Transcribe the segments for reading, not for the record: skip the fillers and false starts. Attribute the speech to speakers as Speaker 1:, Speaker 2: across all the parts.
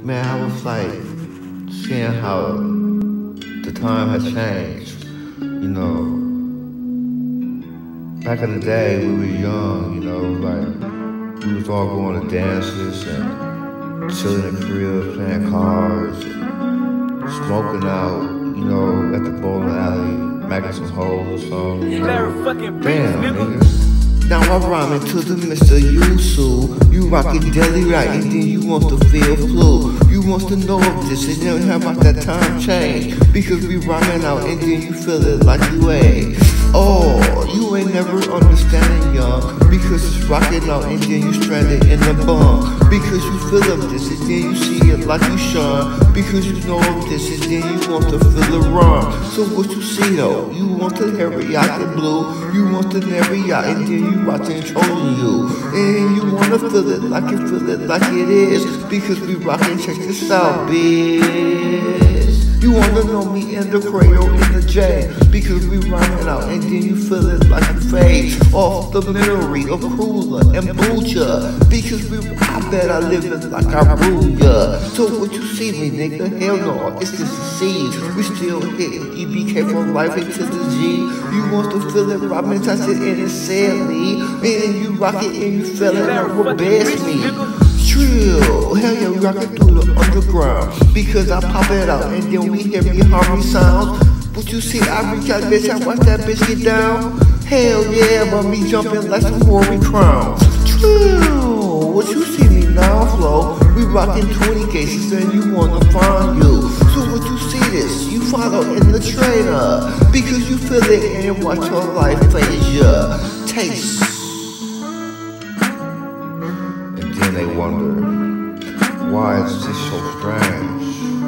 Speaker 1: Man, I was like seeing how the time has changed. You know, back in the day we were young, like we was all going to dances and chilling in the crib, playing cards, and smoking out, at the bowling alley, making some holes or something. Damn, nigga. Now I rhyme into the Mr. Yusu. You rockin' deli right and then you want to feel flu. You want to know if this is never how about that time change. Because we rhyming out and then you feel it like you ain't. Oh, you ain't never understanding young. Because it's rockin' out and then you stranded in the bunk. Because you feel of this and then you see it like you shun. Because you know of this and then you want to feel the run. So what you see though, you want to hurry out the blue. You want to hurry out and then you watching trolling you. And you wanna feel it like it is. Because we rockin', check this out, bitch. You wanna know me in the cradle, in the J. Because we rhyming out and then you feel it like you fade off the memory of Cruiser and Butcher. Because I bet I live it like I rule ya. So what you see me, nigga? Hell no, it's just a seed. We still hitting EBK for life into the G. You want to feel it, rhyming, touch it, and it's sadly. And you rock it and you feel it like what best me. Trill, hell yeah, we rockin' through the underground. Because I pop it out and then we hear me harmony sounds. But you see, I reach out, bitch, I watch that bitch get down. Hell yeah, but me jumping like some Rory Crown. Trill, what you see me now, flow. We rockin' 20 cases and you wanna find you. So what you see this, you follow in the trainer. Because you feel it and watch your life phase ya. Taste. They wonder, why is this so strange?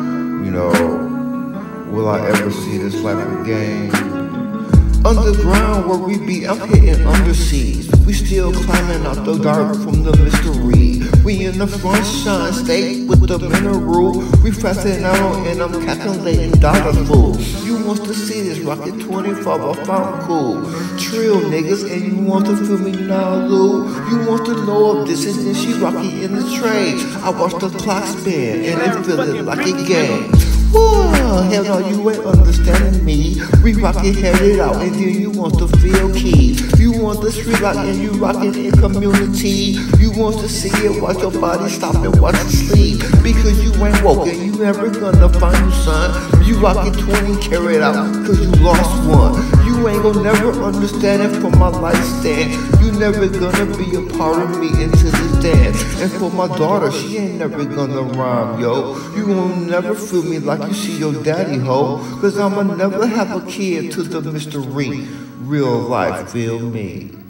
Speaker 1: Will I ever see this life again? Underground where we be, I'm hitting underseas. We still climbing out the dark from the mystery. We in the sunshine state with the mineral. We fasting out and I'm calculating dollar food. You want to see this rocket 25, I found cool. Trill niggas and you want to feel me now, Lou. You want to know if this is then she rocky in the trade. I watch the clock spin and it feel it like a game. Whoa, hell no, you ain't understanding me. We rockin' headed out and then you want to feel key. You want the street rock and you rockin' in community. You want to see it, watch your body stop and watch it sleep. Because you ain't woke and you never gonna find you, son. You rockin' 20, carry it out, cause you lost one. You ain't gonna never understand it from my lifestyle. You never gonna be a part of me into this dance. And for my daughter, she ain't never gonna rhyme, yo. You won't never feel me like you see your daddy, ho. Cause I'ma never have a kid to the mystery. Real life, feel me.